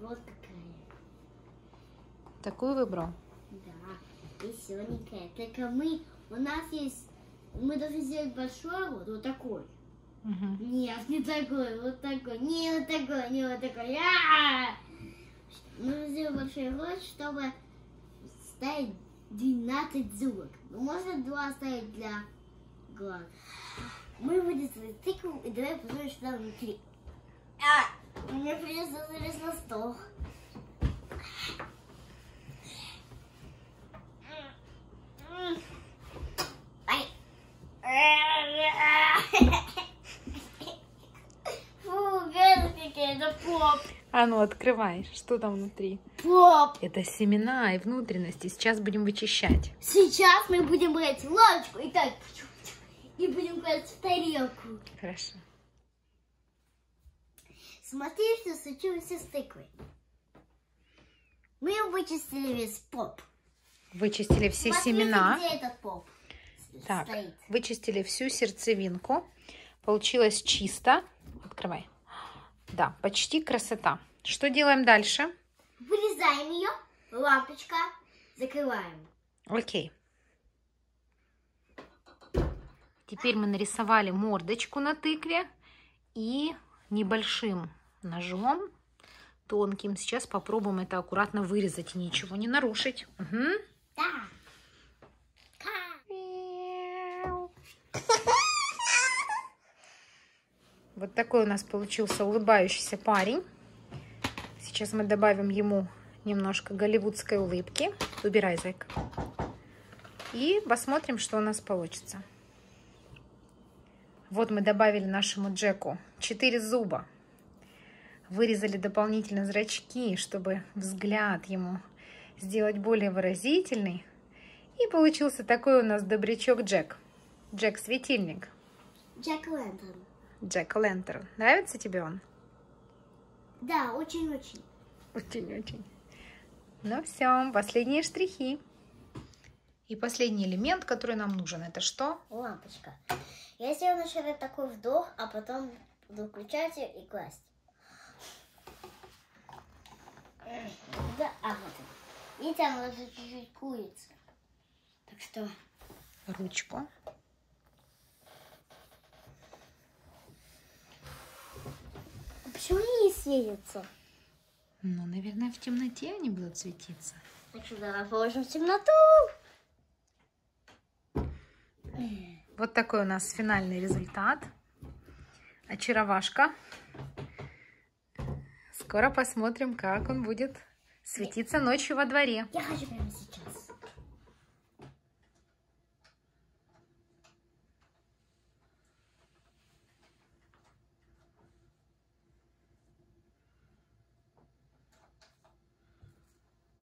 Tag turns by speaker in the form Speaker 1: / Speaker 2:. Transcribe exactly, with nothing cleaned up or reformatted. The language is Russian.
Speaker 1: Вот какая.
Speaker 2: Такую выбрал?
Speaker 1: Да, веселенькая. Только мы, у нас есть, мы должны сделать большой вот, вот такой.
Speaker 2: Угу.
Speaker 1: Нет, не такой, вот такой, не вот такой, не вот такой. А-а-а! Нужно сделать большой рот, чтобы ставить двенадцать зубок. Ну, можно два оставить для глаз. Мы вырезали тыкву и давай посмотрим, что там внутри. А, мне придется залезть на стол. Ай. Фу, гадость какая-то, поп.
Speaker 2: А ну, открывай. Что там внутри?
Speaker 1: Поп.
Speaker 2: Это семена и внутренности. Сейчас будем вычищать.
Speaker 1: Сейчас мы будем брать ложечку и так, и будем класть в тарелку.
Speaker 2: Хорошо.
Speaker 1: Смотри, что случилось с тыквой. Мы вычистили весь поп.
Speaker 2: Вычистили все
Speaker 1: Смотрите,
Speaker 2: семена.
Speaker 1: где этот поп
Speaker 2: Так,
Speaker 1: стоит.
Speaker 2: вычистили всю сердцевинку. Получилось чисто. Открывай. Да, почти красота. Что делаем дальше?
Speaker 1: Вырезаем ее, лампочка, закрываем.
Speaker 2: Окей. Теперь мы нарисовали мордочку на тыкве и небольшим ножом, тонким. Сейчас попробуем это аккуратно вырезать и ничего не нарушить. Угу.
Speaker 1: Да.
Speaker 2: Вот такой у нас получился улыбающийся парень. Сейчас мы добавим ему немножко голливудской улыбки. Убирай, зайка. И посмотрим, что у нас получится. Вот мы добавили нашему Джеку четыре зуба. Вырезали дополнительно зрачки, чтобы взгляд ему сделать более выразительный. И получился такой у нас добрячок Джек. Джек-светильник.
Speaker 1: Джек-лэнтерн.
Speaker 2: Джек-лэнтерн. Нравится тебе он?
Speaker 1: Да, очень-очень.
Speaker 2: Очень-очень. Ну все, последние штрихи. И последний элемент, который нам нужен, это что?
Speaker 1: Лампочка. Я сделаю вначале такой вдох, а потом буду включать ее и класть. Да, а вот он. И там уже чуть-чуть курица. Так что...
Speaker 2: Ручку.
Speaker 1: А почему они не светятся?
Speaker 2: Ну, наверное, в темноте они будут светиться.
Speaker 1: Так что давай положим в темноту.
Speaker 2: Вот такой у нас финальный результат. Очаровашка. Скоро посмотрим, как он будет светиться ночью во дворе.
Speaker 1: Я хочу прям